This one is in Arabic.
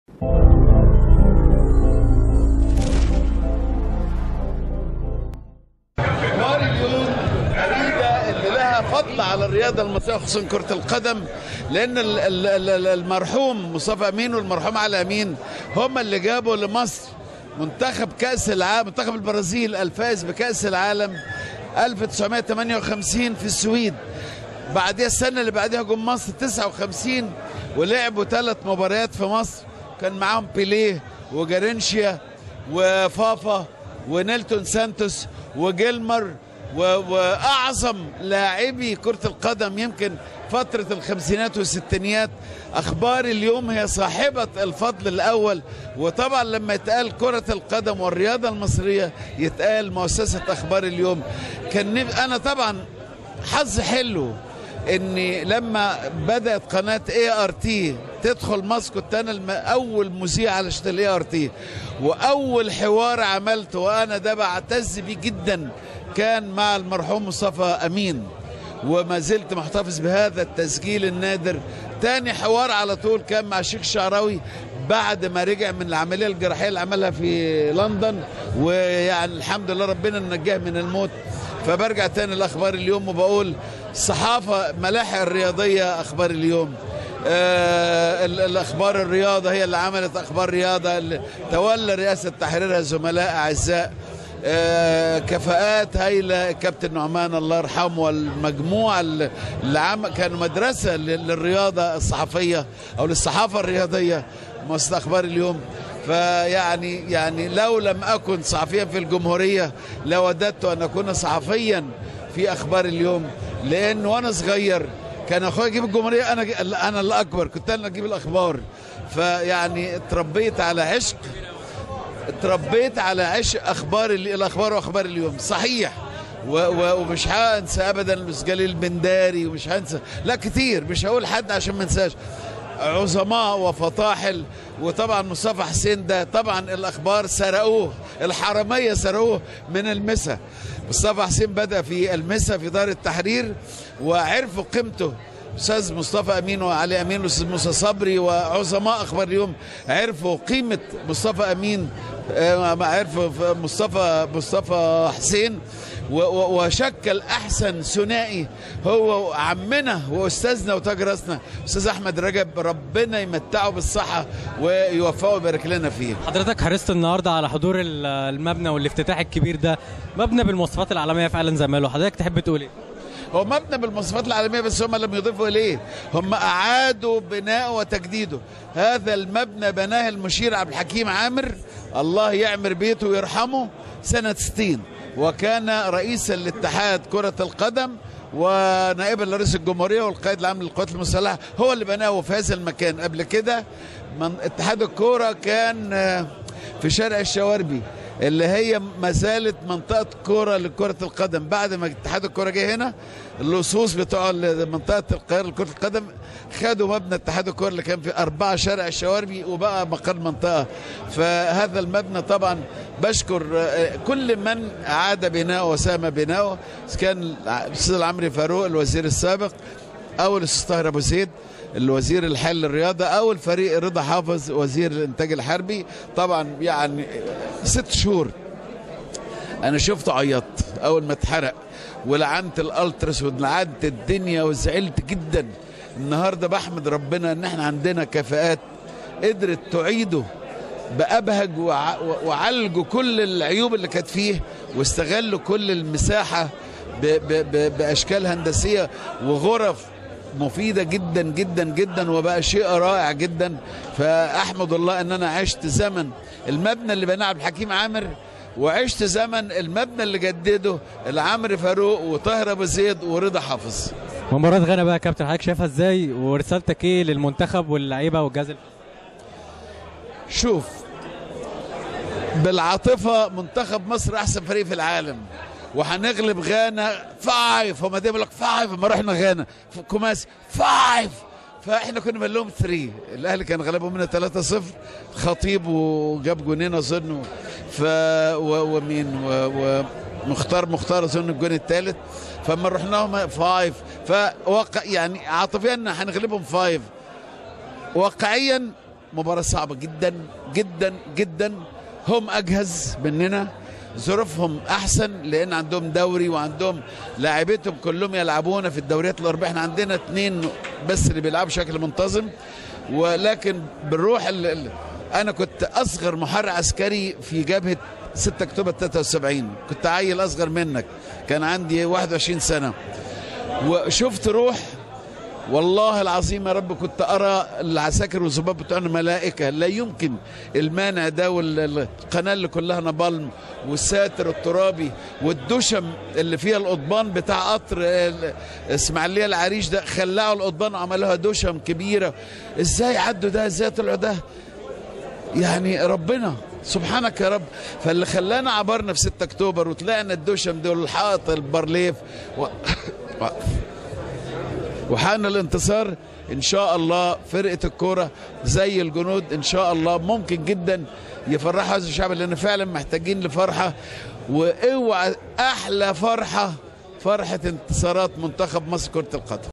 اخبار اليوم جريده اللي لها فضل على الرياضه المصريه خصوصا كره القدم، لان المرحوم مصطفى امين والمرحوم علي امين هم اللي جابوا لمصر منتخب كاس العالم، منتخب البرازيل الفائز بكاس العالم 1958 في السويد. بعدها السنه اللي بعدها جم مصر 59 ولعبوا 3 مباريات في مصر، كان معاهم بيليه وجارينشيا وفافا ونيلتون سانتوس وجيلمر واعظم لاعبي كرة القدم يمكن فترة الخمسينات والستينيات. اخبار اليوم هي صاحبة الفضل الاول، وطبعا لما يتقال كرة القدم والرياضة المصرية يتقال مؤسسة اخبار اليوم. انا طبعا حظ حلو اني لما بدأت قناة ART تدخل مصر كنت انا اول مذيع على شاشة ART، واول حوار عملته وانا ده بعتز بيه جدا كان مع المرحوم مصطفى امين، وما زلت محتفظ بهذا التسجيل النادر. تاني حوار على طول كان مع الشيخ الشعراوي بعد ما رجع من العملية الجراحية اللي عملها في لندن، ويعني الحمد لله ربنا نجاه من الموت. فبرجع تاني لاخبار اليوم وبقول الصحافة ملاحق الرياضية اخبار اليوم. الاخبار الرياضة هي اللي عملت اخبار رياضة، اللي تولى رئاسة تحريرها زملاء اعزاء، كفاءات هايله. كابتن نعمان الله يرحمه والمجموعه اللي كانوا مدرسه للرياضه الصحفيه او للصحافه الرياضيه مؤسسه اخبار اليوم. فيعني لو لم اكن صحفيا في الجمهوريه لوددت ان اكون صحفيا في اخبار اليوم، لان وانا صغير كان اخويا يجيب الجمهوريه، انا الاكبر كنت انا اجيب الاخبار. فيعني اتربيت على عشق الاخبار واخبار اليوم صحيح. ومش هنسى ابدا الاستاذ جليل بنداري، ومش هنسى لا كتير، مش هقول حد عشان ما انساش، عظماء وفطاحل. وطبعا مصطفى حسين ده طبعا الاخبار سرقوه، الحراميه سرقوه من المسا. مصطفى حسين بدأ في المسا في دار التحرير وعرفوا قيمته. استاذ مصطفى امين وعلي امين والاستاذ موسى صبري وعظماء اخبار اليوم عرفوا قيمه مصطفى امين، عرفوا مصطفى حسين، وشكل احسن ثنائي هو عمنا واستاذنا وتاج راسنا استاذ احمد رجب، ربنا يمتعه بالصحه ويوفقه ويبارك لنا فيه. حضرتك حرصت النهارده على حضور المبنى والافتتاح الكبير ده، مبنى بالمواصفات العالميه فعلا زي ما قالوا، حضرتك تحب تقول ايه؟ هو مبنى بالمواصفات العالميه بس هم لم يضيفوا اليه، هم اعادوا بناءه وتجديده. هذا المبنى بناه المشير عبد الحكيم عامر الله يعمر بيته ويرحمه سنه 60، وكان رئيسا لاتحاد كره القدم ونائبا لرئيس الجمهوريه والقائد العام للقوات المسلحه، هو اللي بناه في هذا المكان. قبل كده اتحاد الكوره كان في شارع الشواربي اللي هي ما زالت منطقه كوره لكره القدم. بعد ما اتحاد الكوره جه هنا اللصوص بتوع منطقه القاهره لكره القدم خدوا مبنى اتحاد الكوره اللي كان في 4 شارع الشواربي وبقى مقر منطقه. فهذا المبنى طبعا بشكر كل من عاد بناؤه وساهم بناؤه، كان الاستاذ العمري فاروق الوزير السابق، او الاستاذ طاهر ابو زيد الوزير الحالي للرياضه، او الفريق رضا حافظ وزير الانتاج الحربي. طبعا يعني 6 شهور انا شفته عيطت اول ما اتحرق، ولعنت الالتراس ولعنت الدنيا وزعلت جدا. النهارده بحمد ربنا ان احنا عندنا كفاءات قدرت تعيده بأبهج وعالجوا كل العيوب اللي كانت فيه، واستغلوا كل المساحه باشكال هندسيه وغرف مفيدة جدا جدا جدا، وبقى شيء رائع جدا. فأحمد الله أن أنا عشت زمن المبنى اللي بناه عبد الحكيم عامر، وعشت زمن المبنى اللي جدده العمري فاروق وطاهر أبو زيد ورضا حافظ. مباراة غانا بقى يا كابتن، حضرتك شايفها ازاي ورسالتك ايه للمنتخب واللعيبة والجهاز؟ شوف بالعاطفة، منتخب مصر أحسن فريق في العالم وهنغلب غانا 5، هم دايما يقول لك 5 لما رحنا غانا في كوماسي 5، فاحنا كنا بنقول لهم 3. الاهلي كان غلبهم منا 3-0، خطيب وجاب جونين اظن، ومين ومختار اظن الجون الثالث. فما رحناهم 5، فوقع يعني عاطفيا هنغلبهم 5، واقعيا مباراة صعبة جدا جدا جدا. هم أجهز مننا، ظروفهم أحسن لأن عندهم دوري وعندهم لاعبتهم كلهم يلعبون في الدوريات الأوروبية. احنا عندنا 2 بس اللي بيلعبوا بشكل منتظم، ولكن بالروح أنا كنت أصغر محرر عسكري في جبهة 6 أكتوبر 73. كنت عيل أصغر منك، كان عندي 21 سنة، وشفت روح والله العظيم يا رب. كنت أرى العساكر والظباط بتوعنا ملائكة، لا يمكن المانع ده، والقناة اللي كلها نابالم والساتر الترابي والدشم اللي فيها القضبان بتاع قطر اسماعيلية العريش ده، خلعوا القضبان وعملوها دشم كبيرة. ازاي عدوا ده؟ ازاي طلعوا ده؟ يعني ربنا سبحانك يا رب. فاللي خلانا عبرنا في 6 أكتوبر وطلعنا الدشم دول الحائط البارليف وحان الانتصار. ان شاء الله فرقة الكورة زي الجنود ان شاء الله ممكن جدا يفرحوا هذا الشعب، لان فعلا محتاجين لفرحة. واوعى احلى فرحة، فرحة انتصارات منتخب مصر كرة القدم.